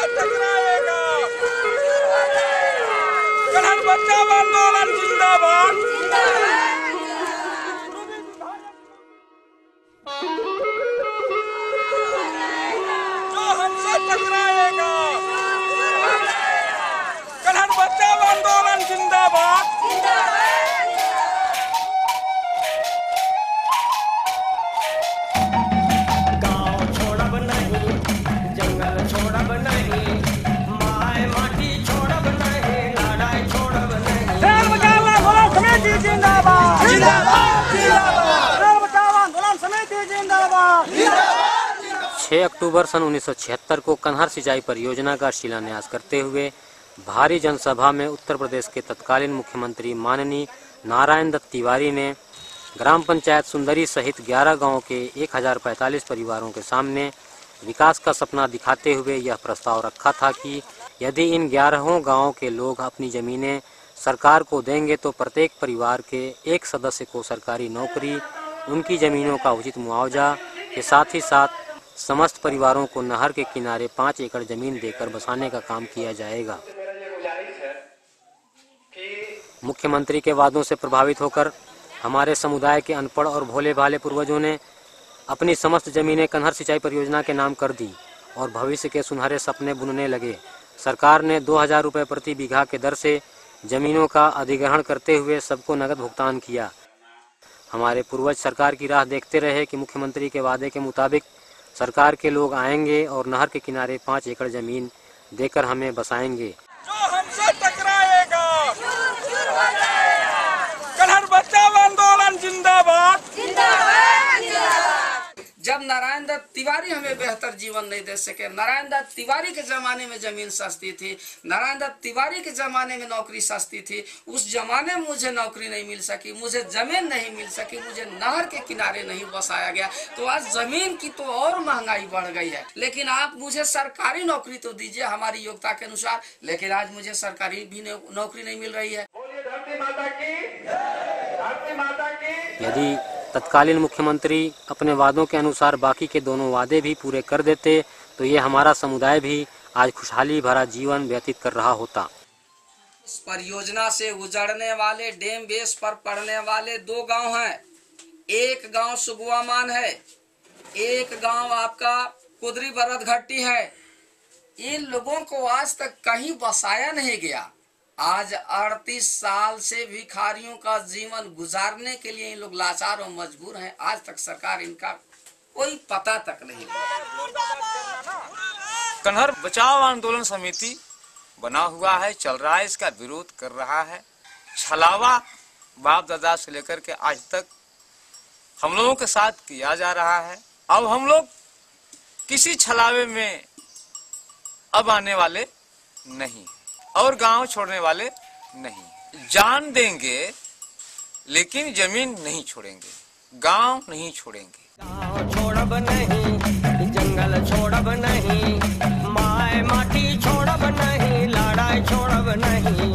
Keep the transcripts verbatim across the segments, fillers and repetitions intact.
टकराएगा। कन्हर बचाओ आंदोलन जिंदाबाद। जो हमसे टकराएगा, कन्हर बचाओ आंदोलन जिंदाबाद। छह अक्टूबर सन उन्नीस सौ छिहत्तर को कन्हर सिंचाई परियोजना का शिलान्यास करते हुए भारी जनसभा में उत्तर प्रदेश के तत्कालीन मुख्यमंत्री माननीय नारायण दत्त तिवारी ने ग्राम पंचायत सुंदरी सहित ग्यारह गांवों के एक हजार पैंतालीस परिवारों के सामने विकास का सपना दिखाते हुए यह प्रस्ताव रखा था कि यदि इन ग्यारहों गांवों के लोग अपनी जमीनें सरकार को देंगे तो प्रत्येक परिवार के एक सदस्य को सरकारी नौकरी, उनकी जमीनों का उचित मुआवजा के साथ ही साथ समस्त परिवारों को नहर के किनारे पाँच एकड़ जमीन देकर बसाने का काम किया जाएगा। मुख्यमंत्री के वादों से प्रभावित होकर हमारे समुदाय के अनपढ़ और भोले भाले पूर्वजों ने अपनी समस्त जमीनें कन्हर सिंचाई परियोजना के नाम कर दी और भविष्य के सुनहरे सपने बुनने लगे। सरकार ने दो हजार रुपये प्रति बीघा के दर से जमीनों का अधिग्रहण करते हुए सबको नगद भुगतान किया। हमारे पूर्वज सरकार की राह देखते रहे कि मुख्यमंत्री के वादे के मुताबिक सरकार के लोग आएंगे और नहर के किनारे पाँच एकड़ जमीन देकर हमें बसाएंगे। जो हमसे टकराएगा, कन्हर बचाओ आंदोलन जिंदाबाद। जब नारायण दत्त तिवारी हमें बेहतर जीवन नहीं दे सके, नारायण दत्त तिवारी के जमाने में जमीन सस्ती थी, नारायण दत्त तिवारी के जमाने में नौकरी सस्ती थी, उस जमाने में मुझे नौकरी नहीं मिल सकी, मुझे जमीन नहीं मिल सकी, मुझे नहर के किनारे नहीं बसाया गया, तो आज जमीन की तो और महंगाई बढ़ गई है। लेकिन आप मुझे सरकारी नौकरी तो दीजिए हमारी योग्यता के अनुसार, लेकिन आज मुझे सरकारी भी नौकरी नहीं मिल रही है। धरती माता की, धरती माता की। यदि तत्कालीन मुख्यमंत्री अपने वादों के अनुसार बाकी के दोनों वादे भी पूरे कर देते तो ये हमारा समुदाय भी आज खुशहाली भरा जीवन व्यतीत कर रहा होता। इस परियोजना से उजड़ने वाले डैम बेस पर पड़ने वाले दो गांव हैं। एक गांव सुगुआमान है, एक गांव आपका कुदरी बरद घट्टी है। इन लोगों को आज तक कहीं बसाया नहीं गया। आज अड़तीस साल से भिखारियों का जीवन गुजारने के लिए इन लोग लाचार और मजबूर हैं। आज तक सरकार इनका कोई पता तक नहीं। कन्हर बचाओ आंदोलन समिति बना हुआ है, चल रहा है, इसका विरोध कर रहा है। छलावा बाप दादा से लेकर के आज तक हम लोगों के साथ किया जा रहा है। अब हम लोग किसी छलावे में अब आने वाले नहीं और गांव छोड़ने वाले नहीं। जान देंगे लेकिन जमीन नहीं छोड़ेंगे, गांव नहीं छोड़ेंगे। गांव छोड़ब नहीं, जंगल छोड़ब नहीं, माय माटी छोड़ब नहीं, लड़ाई छोड़ब नहीं।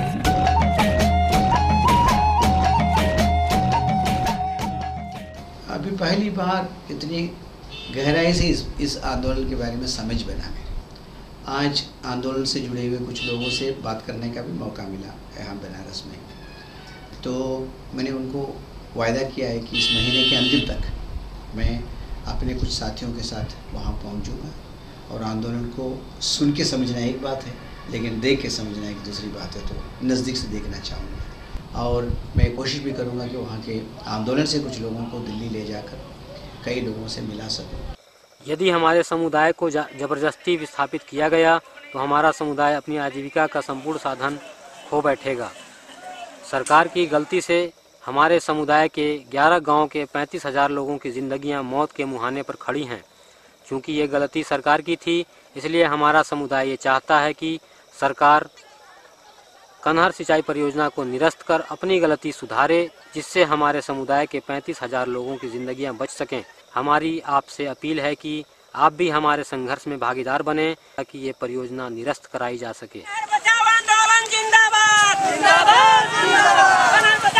अभी पहली बार इतनी गहराई से इस, इस आंदोलन के बारे में समझ बना है। आज आंदोलन से जुड़े हुए कुछ लोगों से बात करने का भी मौका मिला यहाँ बनारस में, तो मैंने उनको वायदा किया है कि इस महीने के अंतिम तक मैं अपने कुछ साथियों के साथ वहाँ पहुँचूँगा और आंदोलन को सुन के समझना एक बात है, लेकिन देख के समझना एक दूसरी बात है। तो नज़दीक से देखना चाहूँगा और मैं कोशिश भी करूँगा कि वहाँ के आंदोलन से कुछ लोगों को दिल्ली ले जाकर कई लोगों से मिला सकूँ। यदि हमारे समुदाय को जबरदस्ती विस्थापित किया गया तो हमारा समुदाय अपनी आजीविका का संपूर्ण साधन खो बैठेगा। सरकार की गलती से हमारे समुदाय के ग्यारह गांव के पैंतीस हजार लोगों की जिंदगियां मौत के मुहाने पर खड़ी हैं। क्योंकि ये गलती सरकार की थी, इसलिए हमारा समुदाय ये चाहता है कि सरकार कन्हर सिंचाई परियोजना को निरस्त कर अपनी गलती सुधारे, जिससे हमारे समुदाय के पैंतीस हजार लोगों की जिंदगियां बच सकें। हमारी आपसे अपील है कि आप भी हमारे संघर्ष में भागीदार बने ताकि ये परियोजना निरस्त कराई जा सके। बचाओ आंदोलन जिंदाबाद, जिंदाबाद, जिंदाबाद।